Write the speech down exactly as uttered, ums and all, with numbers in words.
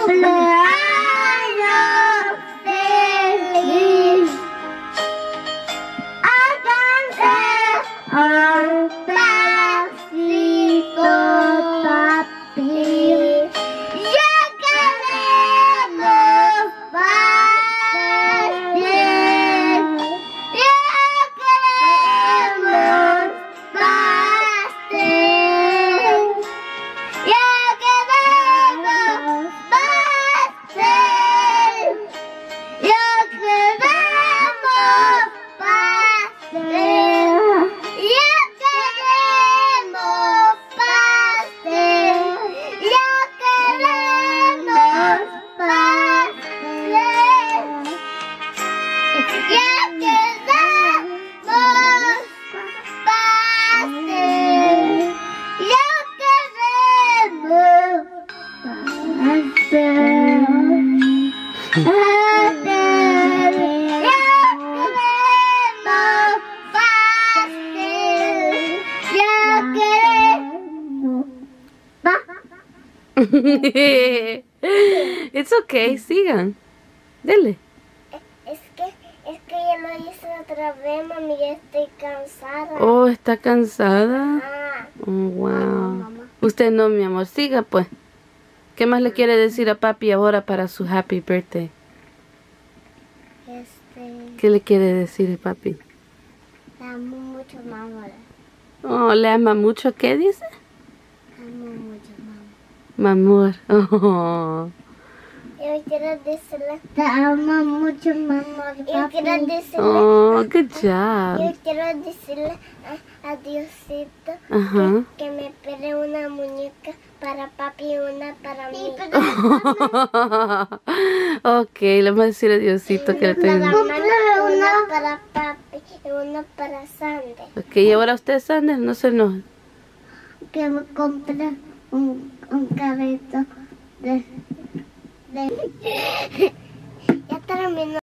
cumpleaños feliz. Háganse un pedacito, papi. Ya queremos pastel. Ya queremos pastel. Ya queremos pastel. Ya queremos pastel. Ya queremos pastel. Ya queremos pastel. Ya queremos pastel. Ya queremos It's okay, sigan. Dele. Es que, es que ya lo hice otra vez, mami, ya estoy cansada. Oh, ¿está cansada? Ah, Oh, wow. mamá. Usted no, mi amor. Siga, pues. ¿Qué más le quiere decir a papi ahora para su happy birthday? Este, ¿Qué le quiere decir a papi? te amo mucho, mamá. Oh, ¿le ama mucho? ¿Qué dice? Te amo mucho, mamá. Mi amor. Oh. Yo quiero decirle, te amo mucho, mamá. Yo quiero decirle, Oh, good yo job. quiero decirle a, a Diosito Ajá. que, que me pide una muñeca para papi y una para mí. Ok, le vamos a decir a Diosito que le Para tenga. mamá, una para papi y una para Sander. Ok, y ahora usted, Sander, no se enoje. Que me compre un, un carrito de, de... Ya terminó.